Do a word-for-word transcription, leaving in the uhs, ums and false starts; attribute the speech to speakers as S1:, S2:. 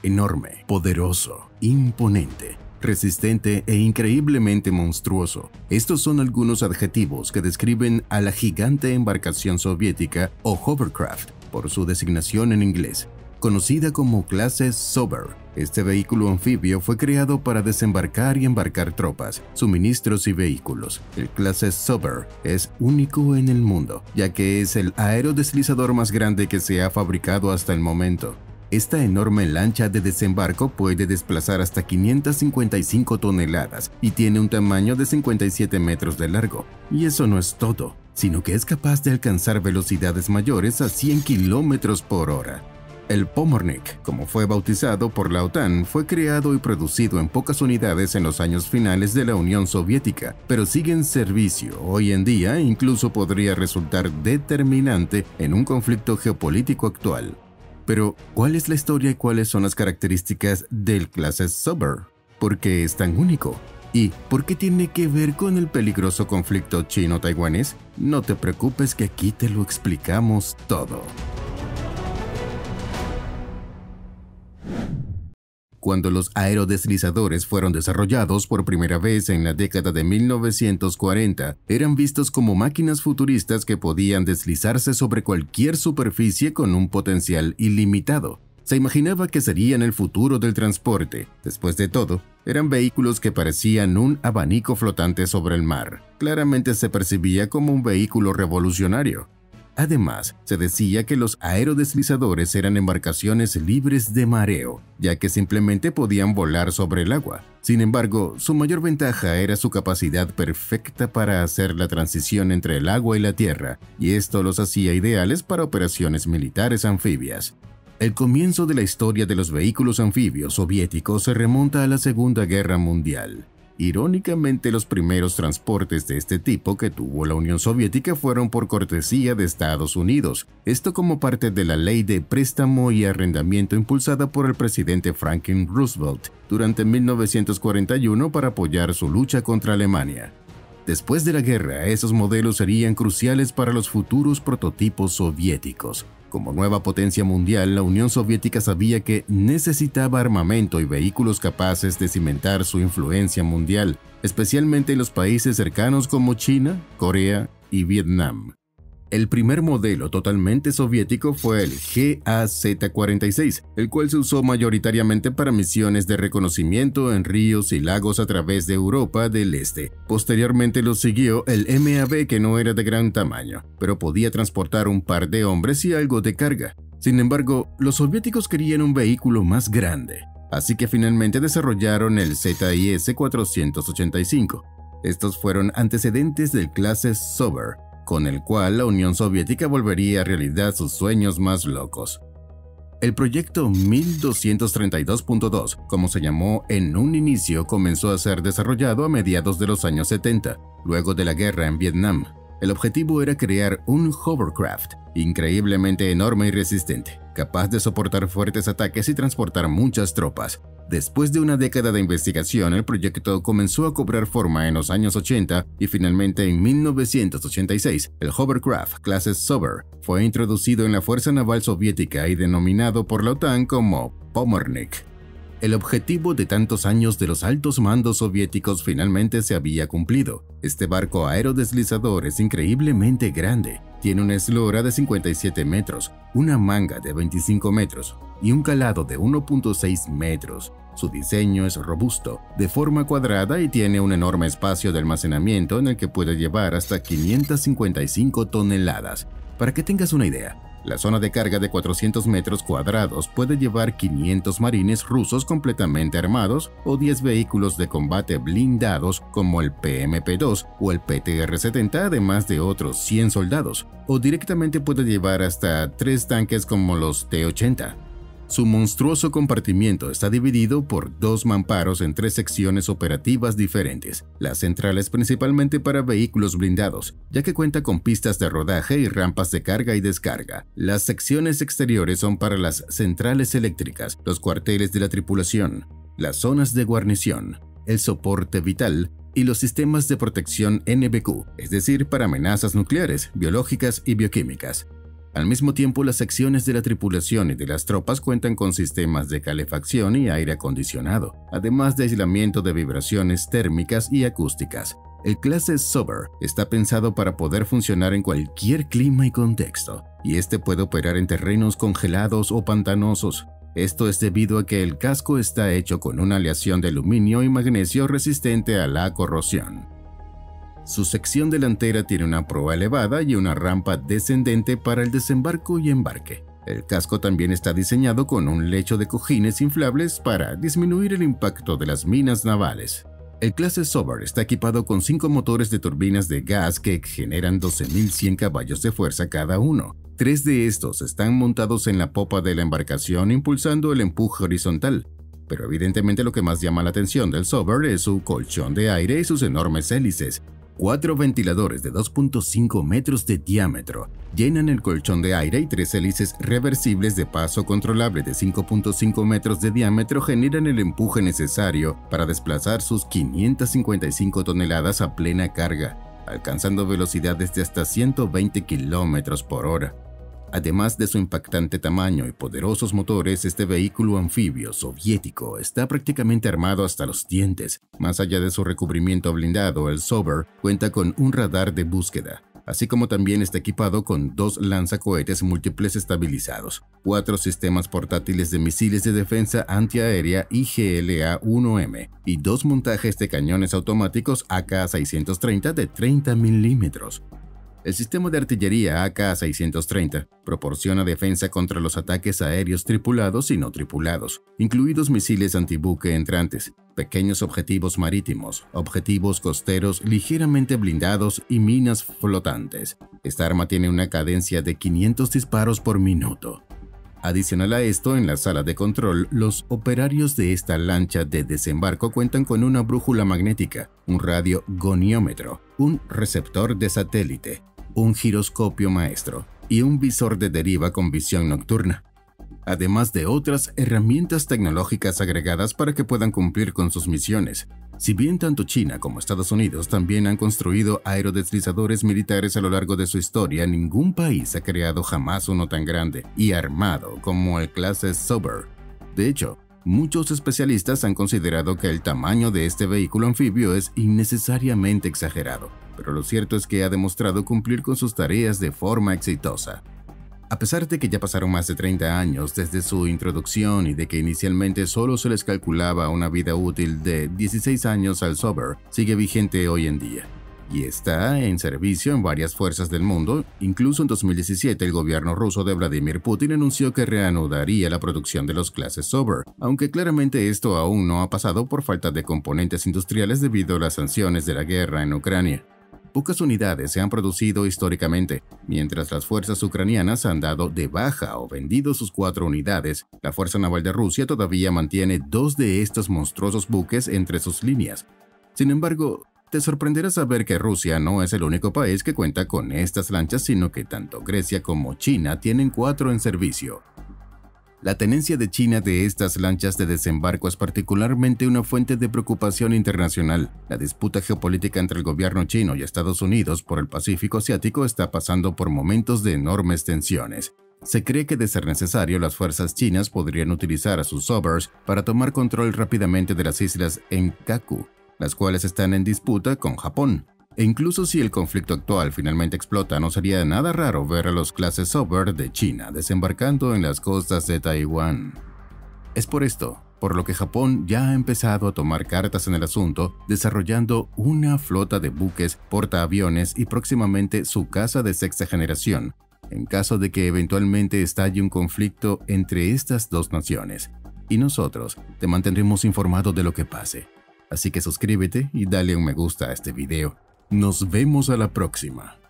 S1: enorme, poderoso, imponente, resistente e increíblemente monstruoso. Estos son algunos adjetivos que describen a la gigante embarcación soviética o hovercraft, por su designación en inglés, conocida como clase Sober. Este vehículo anfibio fue creado para desembarcar y embarcar tropas, suministros y vehículos. El clase Sober es único en el mundo, ya que es el aerodeslizador más grande que se ha fabricado hasta el momento. Esta enorme lancha de desembarco puede desplazar hasta quinientas cincuenta y cinco toneladas y tiene un tamaño de cincuenta y siete metros de largo. Y eso no es todo, sino que es capaz de alcanzar velocidades mayores a cien kilómetros por hora. El Pomornik, como fue bautizado por la OTAN, fue creado y producido en pocas unidades en los años finales de la Unión Soviética, pero sigue en servicio hoy en día e incluso podría resultar determinante en un conflicto geopolítico actual. Pero, ¿cuál es la historia y cuáles son las características del clase Sober? ¿Por qué es tan único? ¿Y por qué tiene que ver con el peligroso conflicto chino-taiwanés? No te preocupes que aquí te lo explicamos todo. Cuando los aerodeslizadores fueron desarrollados por primera vez en la década de mil novecientos cuarenta, eran vistos como máquinas futuristas que podían deslizarse sobre cualquier superficie con un potencial ilimitado. Se imaginaba que serían el futuro del transporte. Después de todo, eran vehículos que parecían un abanico flotante sobre el mar. Claramente se percibía como un vehículo revolucionario. Además, se decía que los aerodeslizadores eran embarcaciones libres de mareo, ya que simplemente podían volar sobre el agua. Sin embargo, su mayor ventaja era su capacidad perfecta para hacer la transición entre el agua y la tierra, y esto los hacía ideales para operaciones militares anfibias. El comienzo de la historia de los vehículos anfibios soviéticos se remonta a la Segunda Guerra Mundial. Irónicamente, los primeros transportes de este tipo que tuvo la Unión Soviética fueron por cortesía de Estados Unidos, esto como parte de la ley de préstamo y arrendamiento impulsada por el presidente Franklin Roosevelt durante mil novecientos cuarenta y uno para apoyar su lucha contra Alemania. Después de la guerra, esos modelos serían cruciales para los futuros prototipos soviéticos. Como nueva potencia mundial, la Unión Soviética sabía que necesitaba armamento y vehículos capaces de cimentar su influencia mundial, especialmente en los países cercanos como China, Corea y Vietnam. El primer modelo totalmente soviético fue el G A Z cuarenta y seis, el cual se usó mayoritariamente para misiones de reconocimiento en ríos y lagos a través de Europa del Este. Posteriormente lo siguió el M A V, que no era de gran tamaño, pero podía transportar un par de hombres y algo de carga. Sin embargo, los soviéticos querían un vehículo más grande, así que finalmente desarrollaron el Z I S cuatrocientos ochenta y cinco. Estos fueron antecedentes del clase Sober, con el cual la Unión Soviética volvería a realidad sus sueños más locos. El proyecto mil doscientos treinta y dos punto dos, como se llamó en un inicio, comenzó a ser desarrollado a mediados de los años setenta, luego de la guerra en Vietnam. El objetivo era crear un hovercraft increíblemente enorme y resistente, capaz de soportar fuertes ataques y transportar muchas tropas. Después de una década de investigación, el proyecto comenzó a cobrar forma en los años ochenta y finalmente en mil novecientos ochenta y seis, el hovercraft clase Sober fue introducido en la Fuerza Naval Soviética y denominado por la OTAN como Pomornik. El objetivo de tantos años de los altos mandos soviéticos finalmente se había cumplido. Este barco aerodeslizador es increíblemente grande. Tiene una eslora de cincuenta y siete metros, una manga de veinticinco metros y un calado de uno punto seis metros. Su diseño es robusto, de forma cuadrada y tiene un enorme espacio de almacenamiento en el que puede llevar hasta quinientas cincuenta y cinco toneladas. Para que tengas una idea, la zona de carga de cuatrocientos metros cuadrados puede llevar quinientos marines rusos completamente armados o diez vehículos de combate blindados como el P M P dos o el P T R setenta, además de otros cien soldados, o directamente puede llevar hasta tres tanques como los T ochenta. Su monstruoso compartimiento está dividido por dos mamparos en tres secciones operativas diferentes. La central es principalmente para vehículos blindados, ya que cuenta con pistas de rodaje y rampas de carga y descarga. Las secciones exteriores son para las centrales eléctricas, los cuarteles de la tripulación, las zonas de guarnición, el soporte vital y los sistemas de protección N B Q, es decir, para amenazas nucleares, biológicas y bioquímicas. Al mismo tiempo, las secciones de la tripulación y de las tropas cuentan con sistemas de calefacción y aire acondicionado, además de aislamiento de vibraciones térmicas y acústicas. El clase Sober está pensado para poder funcionar en cualquier clima y contexto, y este puede operar en terrenos congelados o pantanosos. Esto es debido a que el casco está hecho con una aleación de aluminio y magnesio resistente a la corrosión. Su sección delantera tiene una proa elevada y una rampa descendente para el desembarco y embarque. El casco también está diseñado con un lecho de cojines inflables para disminuir el impacto de las minas navales. El clase Sober está equipado con cinco motores de turbinas de gas que generan doce mil cien caballos de fuerza cada uno. Tres de estos están montados en la popa de la embarcación impulsando el empuje horizontal. Pero evidentemente lo que más llama la atención del Sober es su colchón de aire y sus enormes hélices. Cuatro ventiladores de dos punto cinco metros de diámetro llenan el colchón de aire y tres hélices reversibles de paso controlable de cinco punto cinco metros de diámetro generan el empuje necesario para desplazar sus quinientas cincuenta y cinco toneladas a plena carga, alcanzando velocidades de hasta ciento veinte kilómetros por hora. Además de su impactante tamaño y poderosos motores, este vehículo anfibio soviético está prácticamente armado hasta los dientes. Más allá de su recubrimiento blindado, el Sober cuenta con un radar de búsqueda, así como también está equipado con dos lanzacohetes múltiples estabilizados, cuatro sistemas portátiles de misiles de defensa antiaérea I G L A uno M y dos montajes de cañones automáticos A K seiscientos treinta de treinta milímetros. El sistema de artillería A K seiscientos treinta proporciona defensa contra los ataques aéreos tripulados y no tripulados, incluidos misiles antibuque entrantes, pequeños objetivos marítimos, objetivos costeros ligeramente blindados y minas flotantes. Esta arma tiene una cadencia de quinientos disparos por minuto. Adicional a esto, en la sala de control, los operarios de esta lancha de desembarco cuentan con una brújula magnética, un radio goniómetro, un receptor de satélite, un giroscopio maestro y un visor de deriva con visión nocturna, además de otras herramientas tecnológicas agregadas para que puedan cumplir con sus misiones. Si bien tanto China como Estados Unidos también han construido aerodeslizadores militares a lo largo de su historia, ningún país ha creado jamás uno tan grande y armado como el clase Sober. De hecho, muchos especialistas han considerado que el tamaño de este vehículo anfibio es innecesariamente exagerado, pero lo cierto es que ha demostrado cumplir con sus tareas de forma exitosa. A pesar de que ya pasaron más de treinta años desde su introducción y de que inicialmente solo se les calculaba una vida útil de dieciséis años al Sober, sigue vigente hoy en día y está en servicio en varias fuerzas del mundo. Incluso en dos mil diecisiete el gobierno ruso de Vladimir Putin anunció que reanudaría la producción de los clases Sober, aunque claramente esto aún no ha pasado por falta de componentes industriales debido a las sanciones de la guerra en Ucrania. Pocas unidades se han producido históricamente. Mientras las fuerzas ucranianas han dado de baja o vendido sus cuatro unidades, la Fuerza Naval de Rusia todavía mantiene dos de estos monstruosos buques entre sus líneas. Sin embargo, te sorprenderá saber que Rusia no es el único país que cuenta con estas lanchas, sino que tanto Grecia como China tienen cuatro en servicio. La tenencia de China de estas lanchas de desembarco es particularmente una fuente de preocupación internacional. La disputa geopolítica entre el gobierno chino y Estados Unidos por el Pacífico Asiático está pasando por momentos de enormes tensiones. Se cree que de ser necesario, las fuerzas chinas podrían utilizar a sus Sobers para tomar control rápidamente de las islas Enkaku, las cuales están en disputa con Japón. E incluso si el conflicto actual finalmente explota, no sería nada raro ver a los clases Sober de China desembarcando en las costas de Taiwán. Es por esto, por lo que Japón ya ha empezado a tomar cartas en el asunto, desarrollando una flota de buques, portaaviones y próximamente su caza de sexta generación, en caso de que eventualmente estalle un conflicto entre estas dos naciones. Y nosotros te mantendremos informado de lo que pase. Así que suscríbete y dale un me gusta a este video. Nos vemos a la próxima.